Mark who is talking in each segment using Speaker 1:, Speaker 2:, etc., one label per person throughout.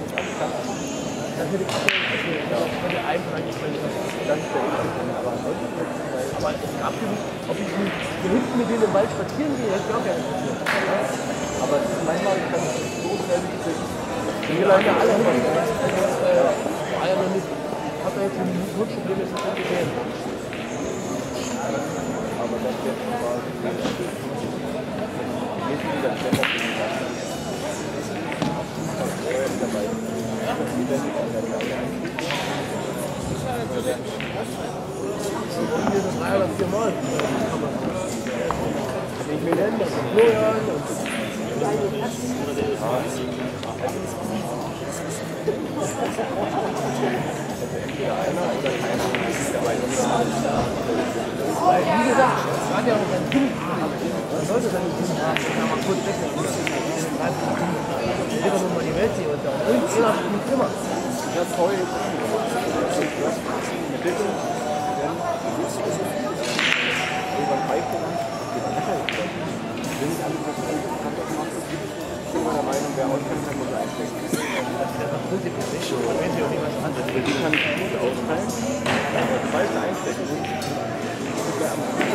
Speaker 1: Natürlich hätte eigentlich ganz aber ansonsten aber es gab genug, ob ich hier hinten mit denen im Wald spazieren gehe, hätte ich auch gerne interessiert. Aber manchmal kann es so schnell wir laufen ja alle hin. War ja noch nicht. Hat er jetzt ein Problem, ist es nicht gesehen. Aber das jetzt war nicht wieder schneller dabei. Hier sind 3 oder 4 Mal. Ich will nennen, das ist Florian und entweder einer oder keiner. Weil, wie gesagt, das hat ja auch sein Kind. Man sollte seine Kinder haben, wenn man kurz weg ist. Dann muss man die Welt sehen und dann irgendjemand spielt immer. Ja, toll. Bitte, dann über Pfeife dann. Wenn nicht alle das Handwerk macht, ich bin der Meinung, wer auskennt, kann muss einstecken. Das ist ja prinzipiell nicht so. Man weiß ja auch nicht, was anderes. Für die kann ich gut austeilen. Aber die meisten einstecken sind, ist ja am Ende.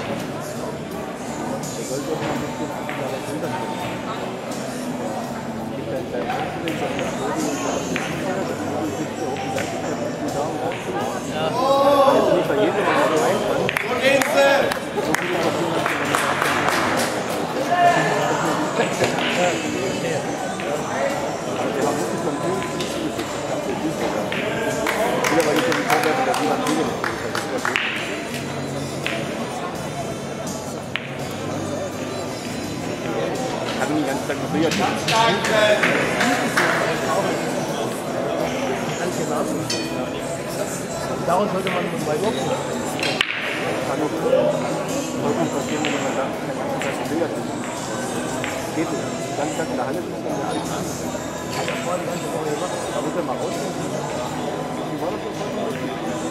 Speaker 1: Da sollte auch mal ein bisschen was hinterstehen. Nicht dein Einzelnen, sondern das Modi und das sitzt ja auch die ganze Zeit mit den Damen rauszumachen. Ja. Jetzt nicht bei jedem, wenn man rein kann. Wo geht's denn? So viele Papiere, dass man nicht nachdenken. Ich habe die ganze Zeit probiert. Darum sollte man bei Boxen. Kann nur passieren, wenn man sagt, kein ganzen Tag probiert. Geht nicht. Die ganze Tag in der Hand ist man dann alles an. Ich habe ja vorhin die ganze Woche gemacht. Da muss er mal rausgehen. Wie war das so vorhin?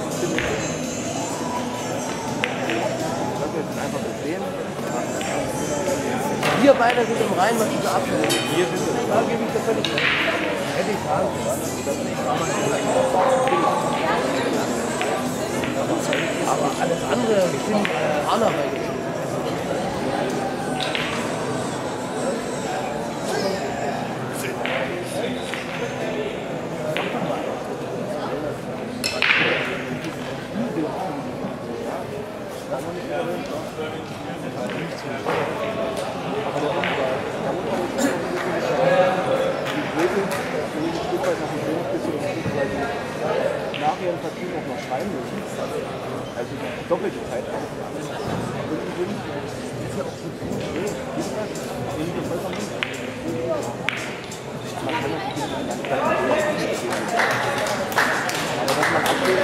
Speaker 1: Ich sollte jetzt einfach das sehen. Wir beide sind im Rhein, was diese Abschnitte. Wir sind es. Da gebe ich das völlig recht. Hätte ich sagen können. Aber alles andere sind Handarbeit. Nachher im Vertrieb auch noch schreiben müssen. Also doppelte Zeit. Ist ja auch gut. Man kann natürlich nicht ganz klar aber dass man abgeht,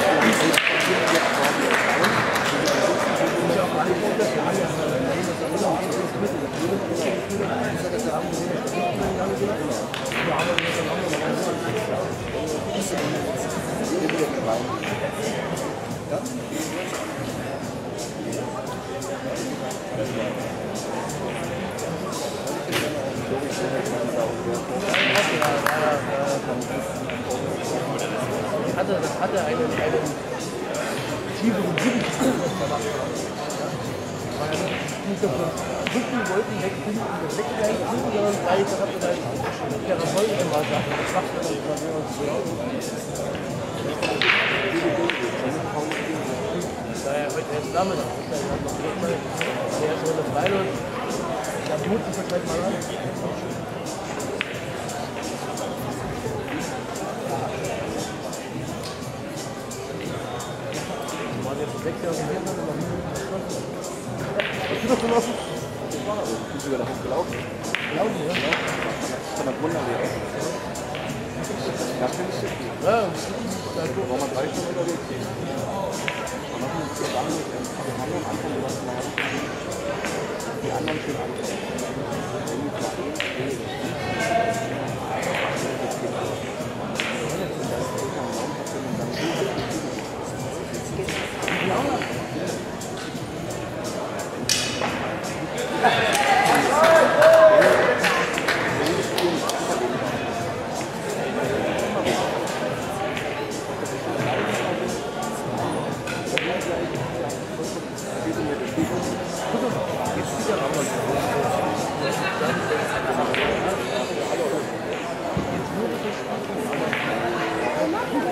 Speaker 1: das hatte einen tieferen Sinn. Rücken wollten wegfinden, das weggegangen sind, sondern weil ich habe dann Therapeut gemacht, das macht man nicht mehr daher heute erst damit, der ist so eine Freilos, da mut ich das gleich mal an. Wir waren jetzt 6 Jahre hier und noch nie geschlossen. Hast du das gelaufen? Ich war aber, ich bin sogar davon gelaufen. Gelaufen, ja? Von der Grundlage aus. Ja, finde ich richtig. Ja, da war man 3 Stunden unterwegs. Wir haben am Anfang gesagt, die anderen schön anfangen.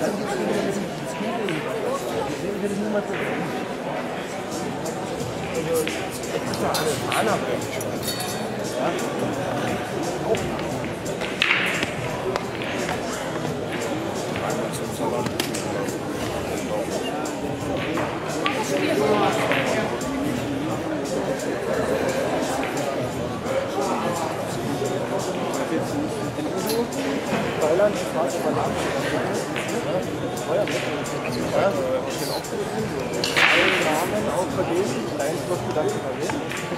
Speaker 1: Thailand, die Frage über Land. Namen auch vergeben, dein was Gedanken vergeben.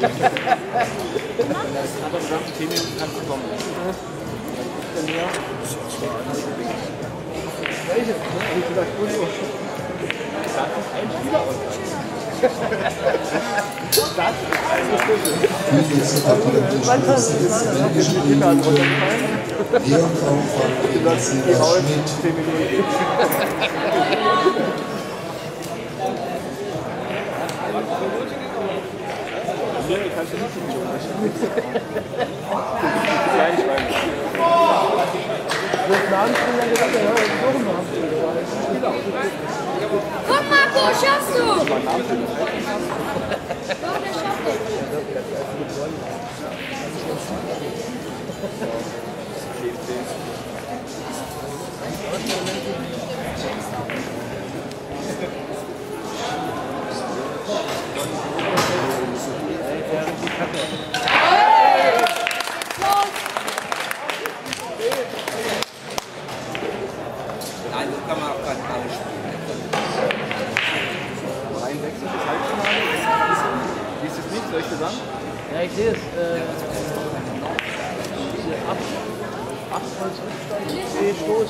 Speaker 1: Das hat er gesagt, 10 Minuten kannst du kommen. Welches? Ich gesagt, Udo. Das ist ein Spieler aus. Das ist ein
Speaker 2: Komm Marco, schaffst du! Doch, der schafft es.
Speaker 3: Nein, das kann man auch gar nicht alles spielen.
Speaker 1: 63 ist Halbfinale. Wie ist das nicht? Soll ich dir sagen?
Speaker 4: Ja, ich sehe es. 8 Stoß.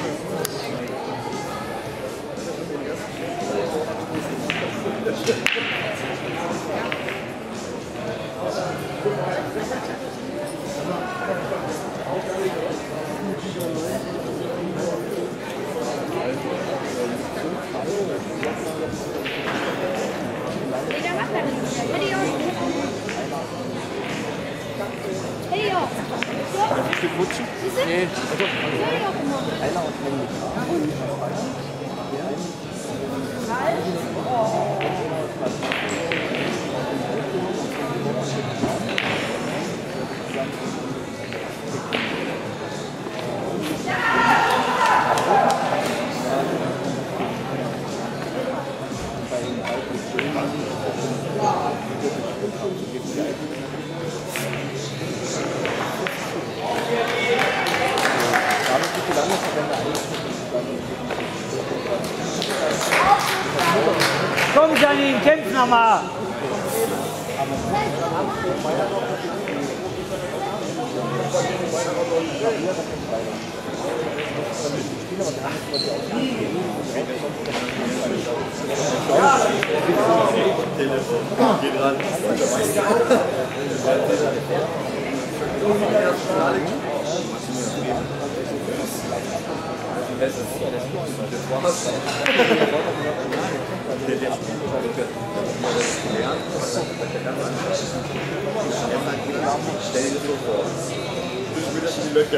Speaker 2: Hey, ja.
Speaker 1: Nicht geklutschen? Nee. Einer und männlich.
Speaker 4: Komm, Janine, kämpf nochmal!
Speaker 1: Geht ran. Stell dir das so vor. Ich will das in die Löcher.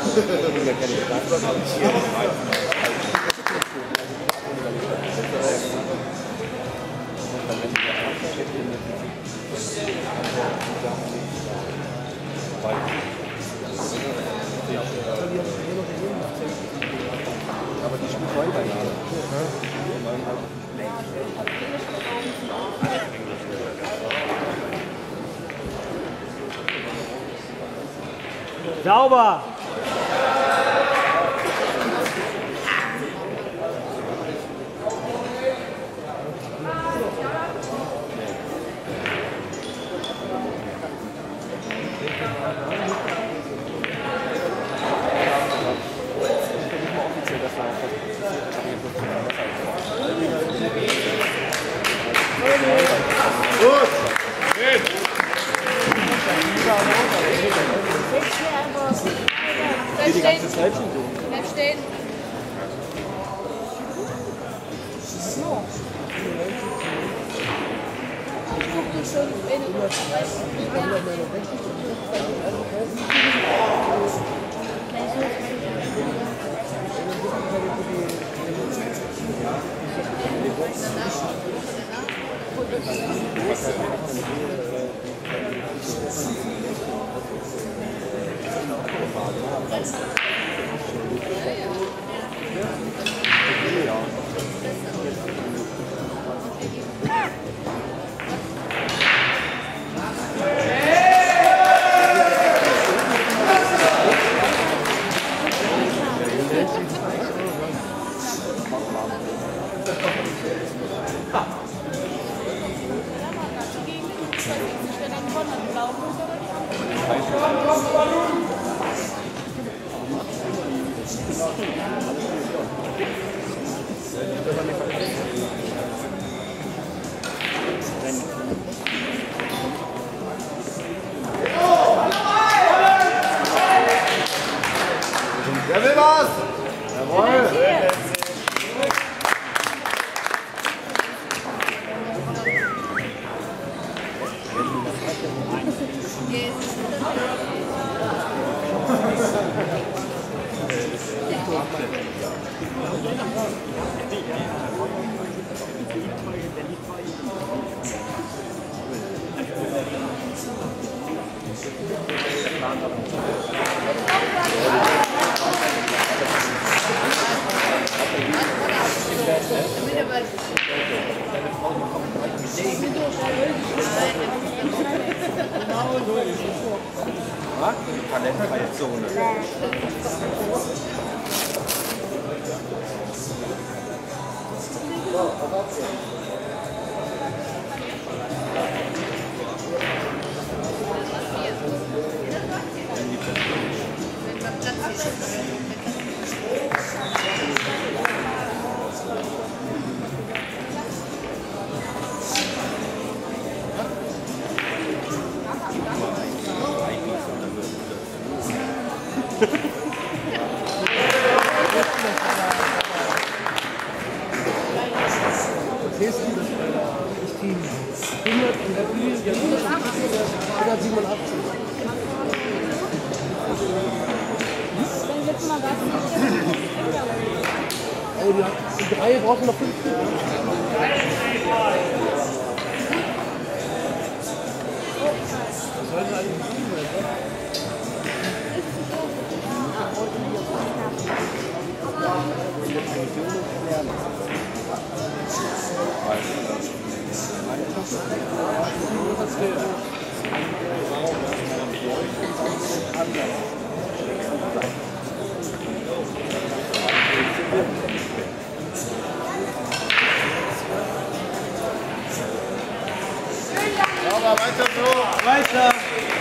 Speaker 1: Aber die spielt weiter.
Speaker 4: Sauber!
Speaker 1: Die ganze Zeit schon so.
Speaker 2: Bleib stehen. Ich guck dich schon, wenn du weißt.
Speaker 1: Wer will was? Jawohl!
Speaker 3: Talentfreie Zone.
Speaker 5: Das Team 100 in der Bühne, der 187. Oh, die 3 brauchen wir noch 5. Das sollte eigentlich nicht sein,
Speaker 1: Aber weiter so!
Speaker 4: Weiter!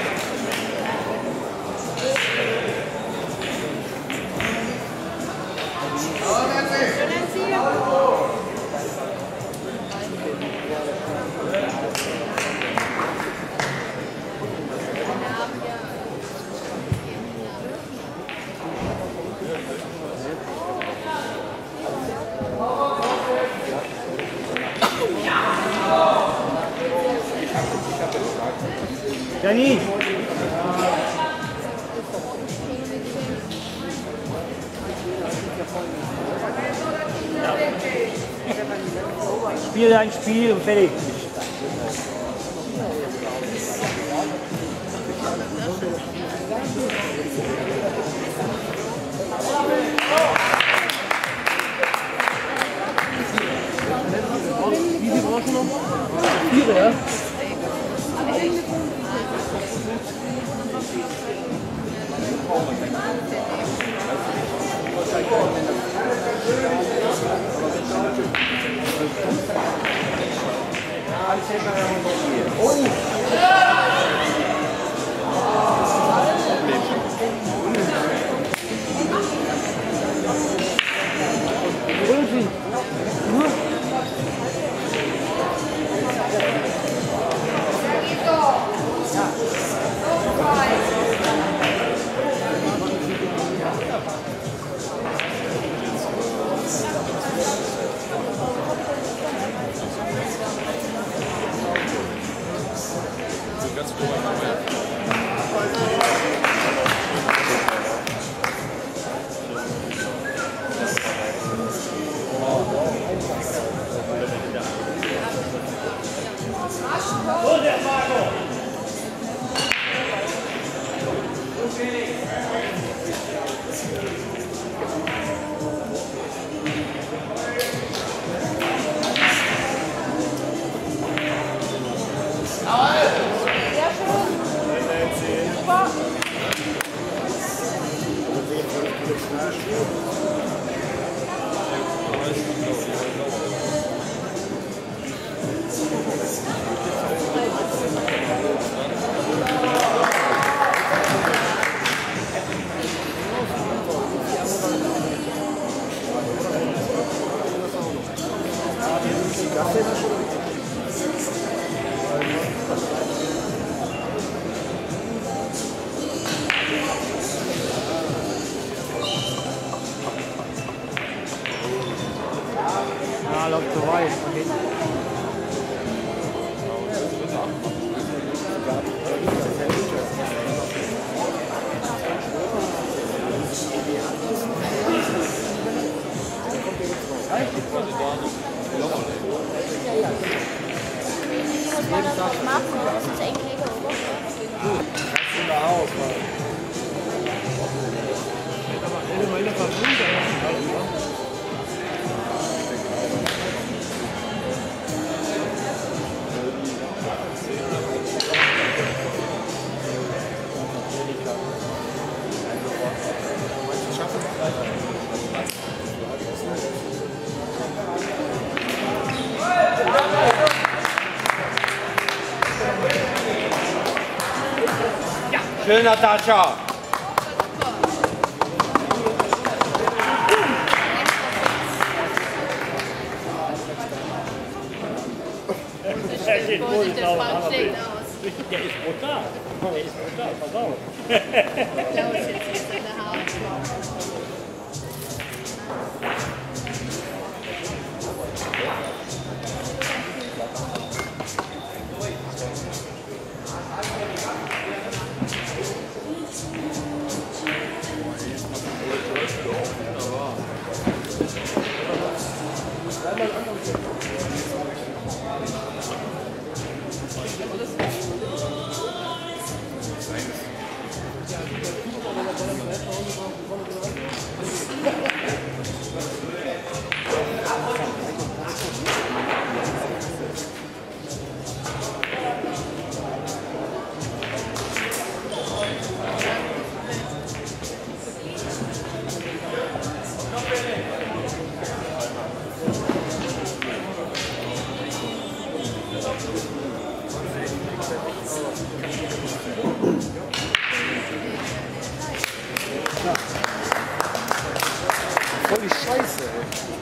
Speaker 4: Janine! Spiel ein Spiel und fertig.
Speaker 5: Wie viel brauchst du noch? 4, ja?
Speaker 4: Ja, läuft so weit.
Speaker 2: Was war das noch machen? Das ist echt lecker, oder?
Speaker 3: Schön, Natascha.
Speaker 4: Der geht wohl
Speaker 2: Der Frank schlägt aus.
Speaker 4: Der ist brutal. Der ist brutal, pass auf.
Speaker 2: Klaus jetzt hier in der Haut.
Speaker 1: Voll die Scheiße, ey.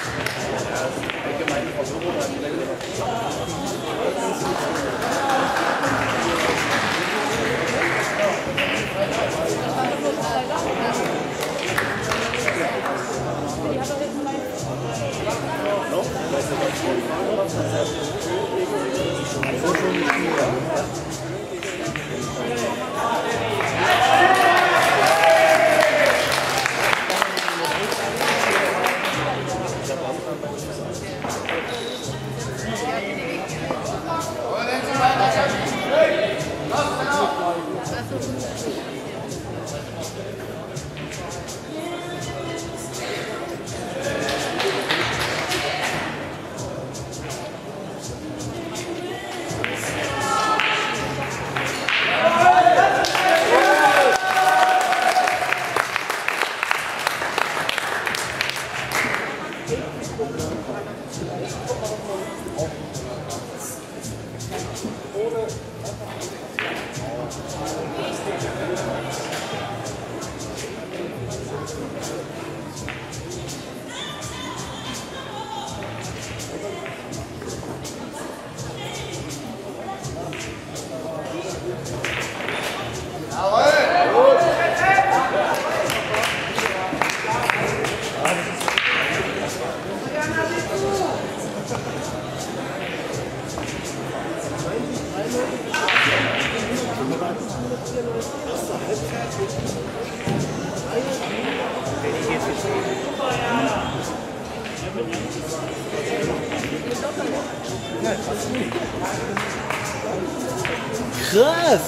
Speaker 1: Krass!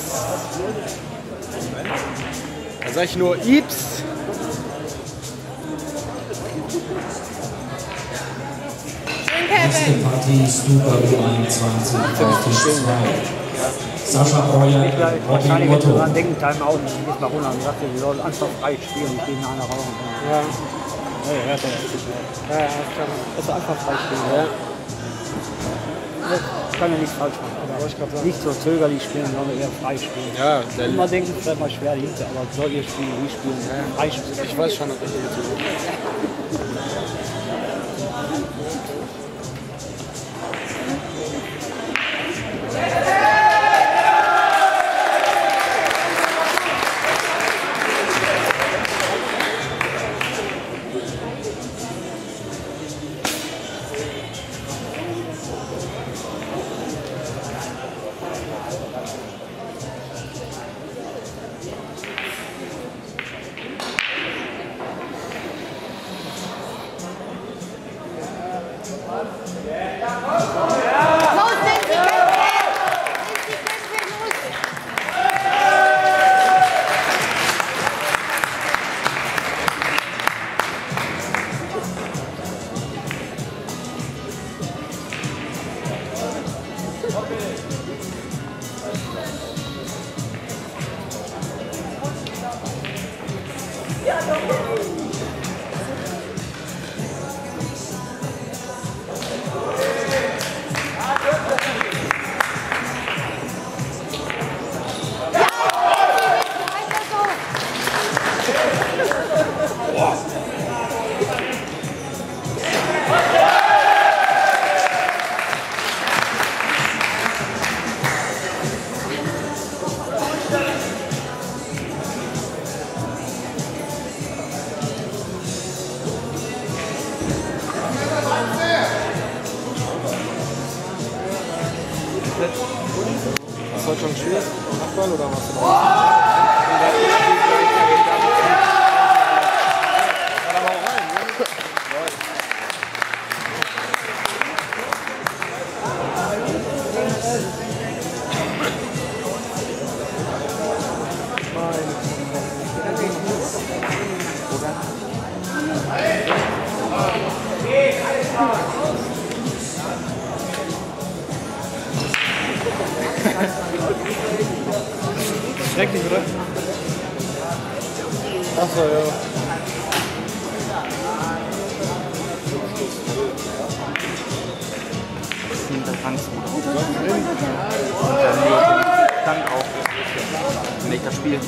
Speaker 1: Da sag ich nur Ips.
Speaker 6: Nächste Partie Super U21 auf Tisch 2. Sascha Breuer, Robin
Speaker 4: Wahrscheinlich
Speaker 6: Motto.
Speaker 4: dran denken, Timeout, und ich gehst mal runter und sagte, sie sollen anfallfrei spielen, ich gehe einer rauchen.
Speaker 5: Ja.
Speaker 4: Ja, das kann
Speaker 5: Also einfach frei spielen.
Speaker 4: ja. Kann ja nichts falsch machen. Nicht so zögerlich spielen, sondern eher frei spielen.
Speaker 5: Ja,
Speaker 4: Immer denken, es ist mal schwer hinter, aber soll ihr spielen, wie spielen, frei spielen.
Speaker 5: ich weiß schon, dass ich hier zu.
Speaker 2: Los, sind die Kämpfe! Los! Weiter so!
Speaker 5: Was heute schon schwer? Nachbarn oder was? Schrecklich, oder? Achso, ja.
Speaker 1: Da kannst du gut aus. Und dann auch. Wenn ich das Spiel.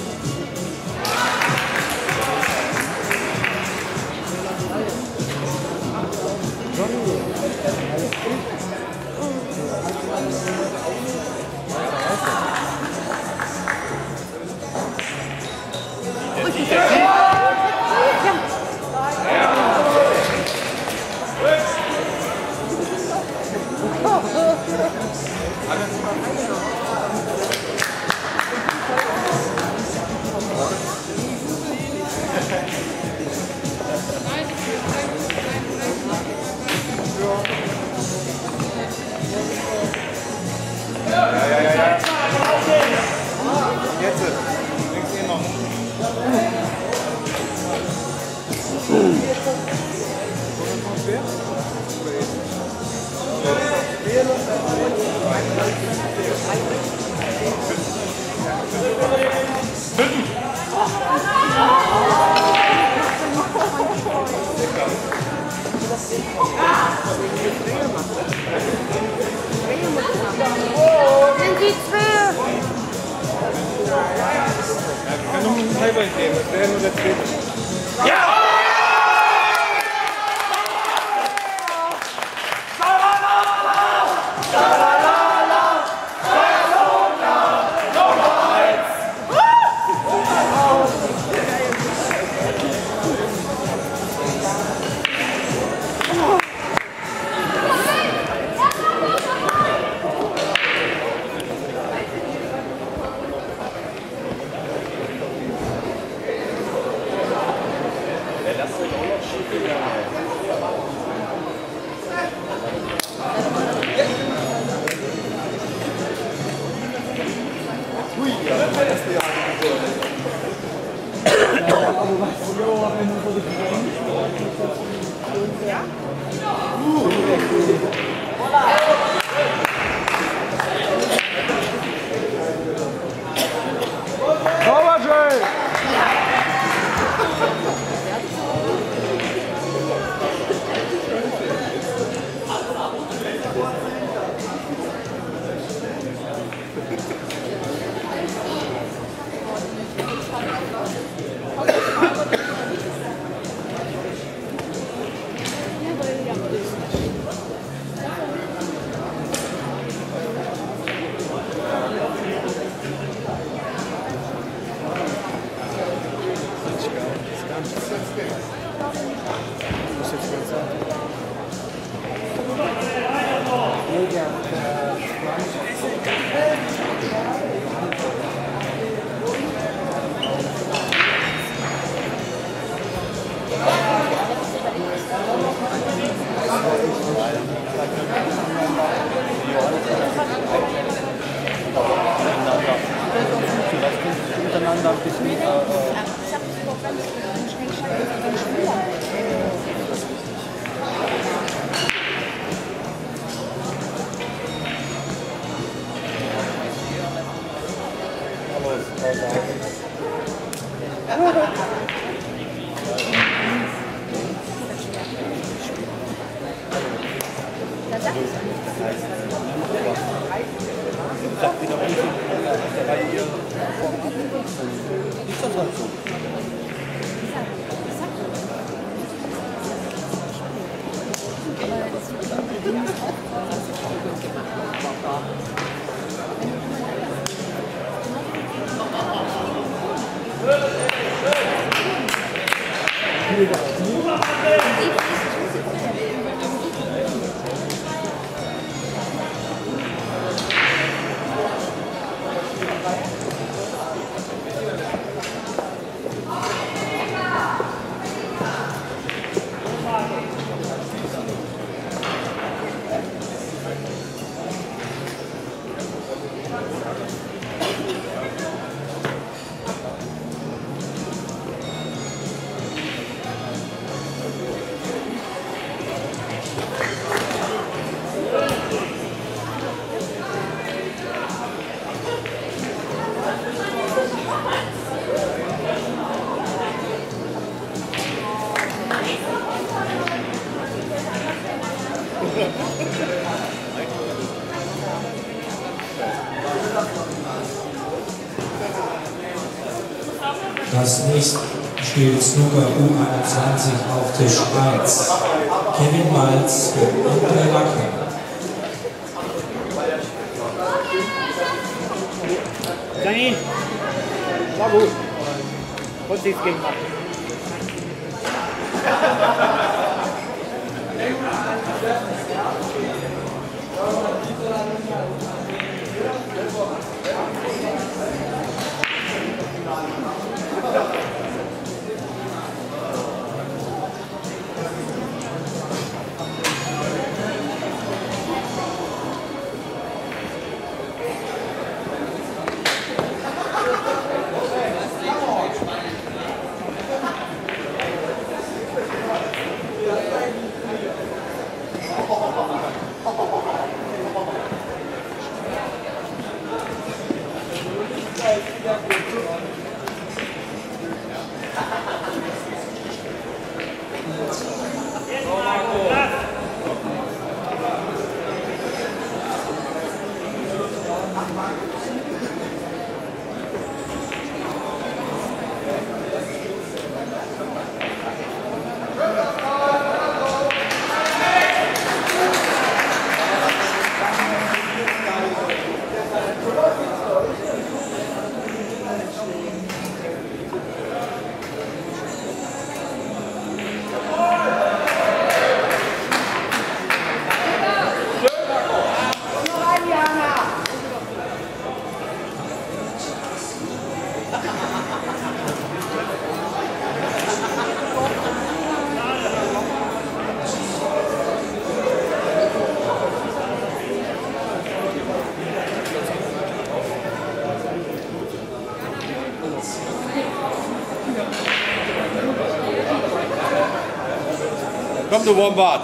Speaker 2: Sind die zwei?
Speaker 5: Ich kann noch einen Teilweise geben, das wäre nur der zweite.
Speaker 4: Muss jetzt mal sagen. Nee, der
Speaker 1: untereinander ein bisschen. Ist das halt so?
Speaker 6: Das nächste spielt Snooker U21 auf Tisch 1. Kevin Malz gegen André Lacker.
Speaker 3: Janine, war gut. Konnte nichts gegen machen. Komm, du Wombat!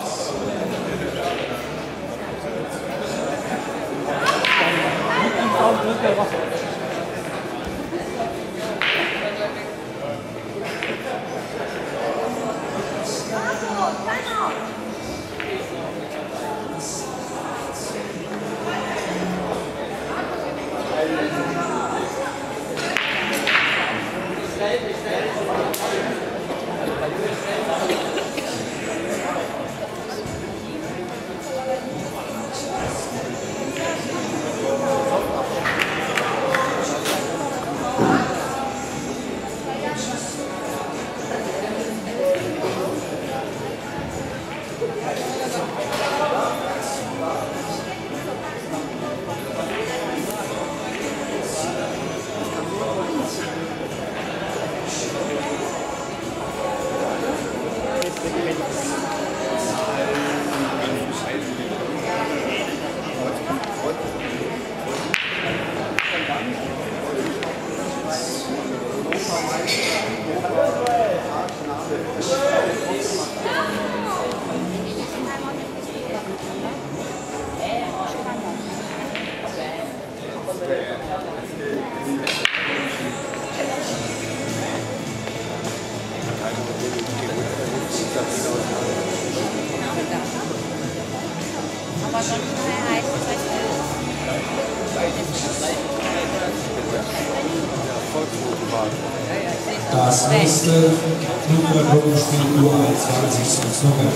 Speaker 6: Das nächste Flugüberprüfungsspiel U21 zum Snooker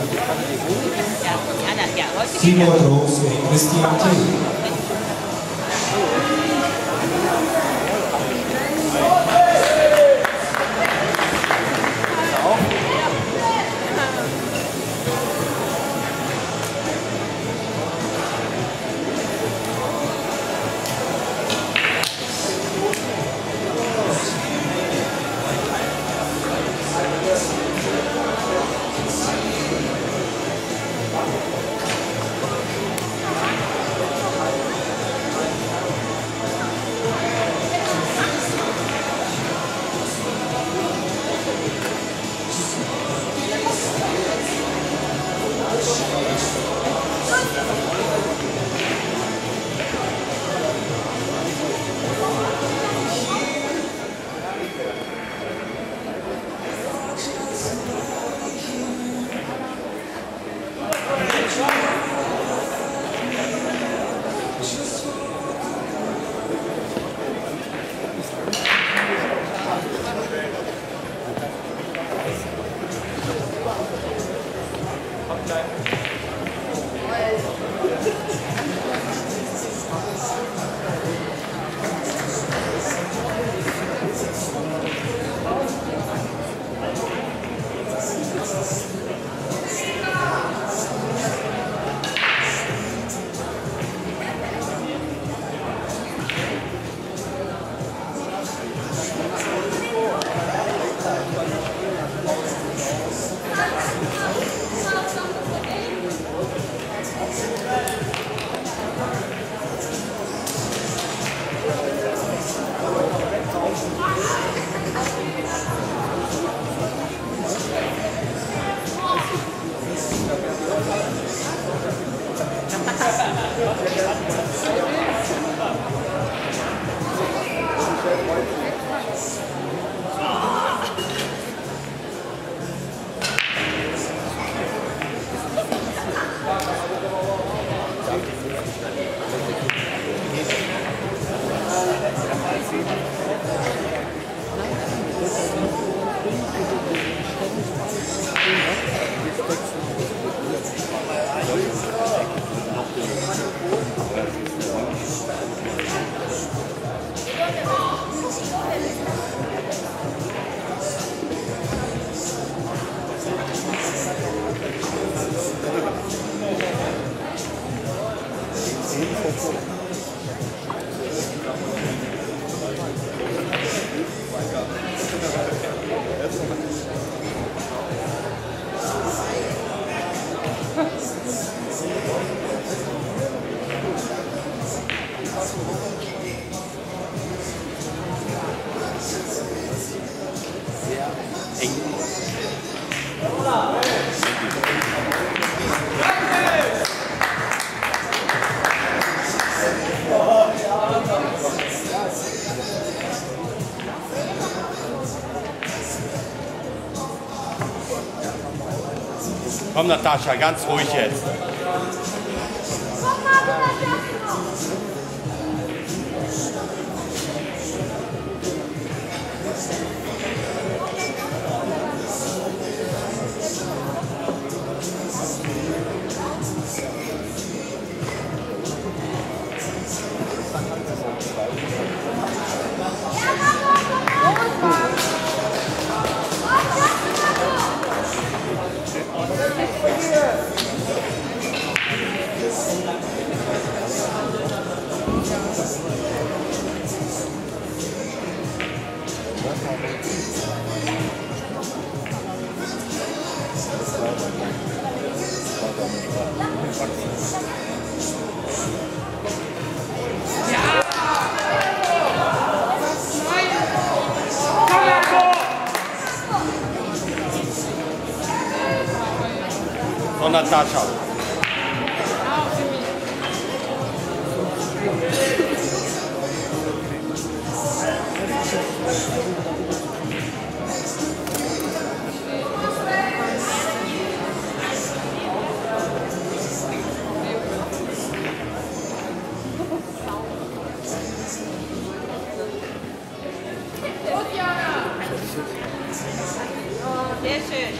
Speaker 6: 3. Timur Groß gegen Christian Till.
Speaker 3: Komm, Natascha, ganz ruhig jetzt. Von Natascha.
Speaker 2: Sehr schön.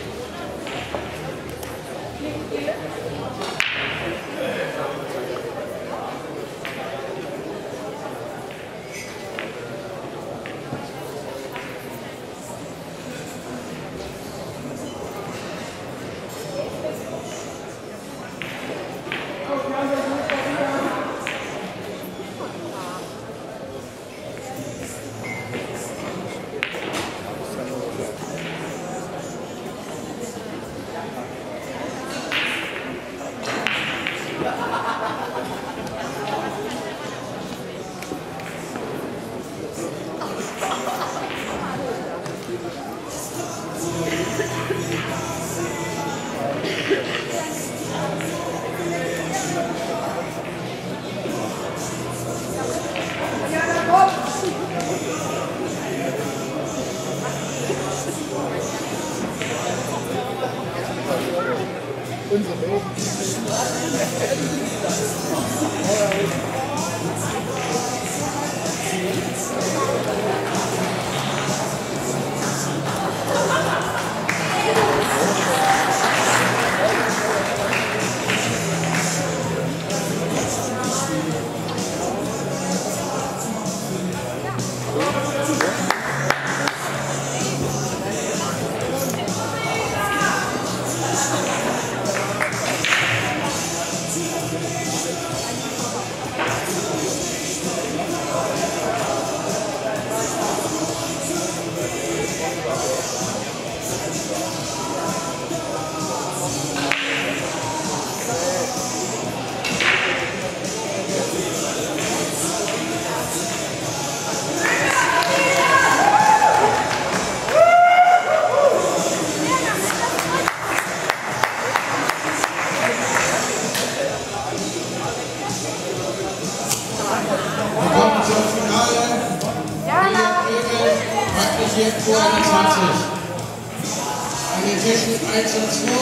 Speaker 7: An den Tischen 1 und 2,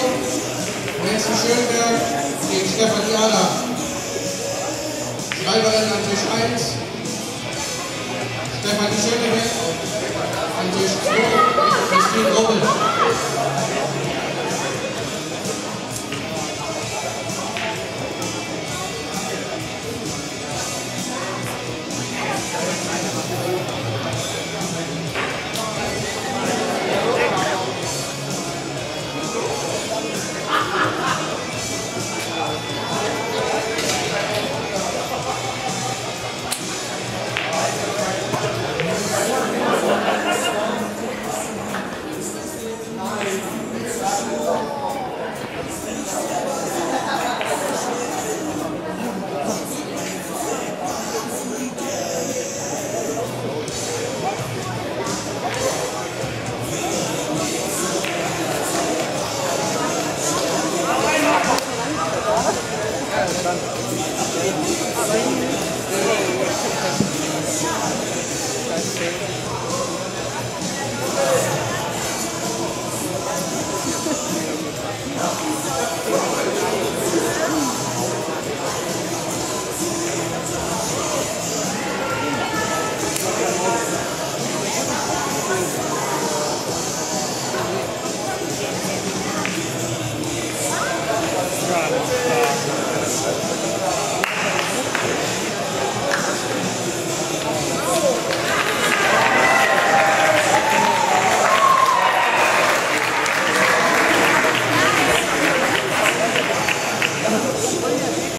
Speaker 7: Nancy Schönberg gegen Stefanie Ahler. Schreiberin an Tisch 1, Stefanie Schönberg an Tisch 2, Christine Rubbel.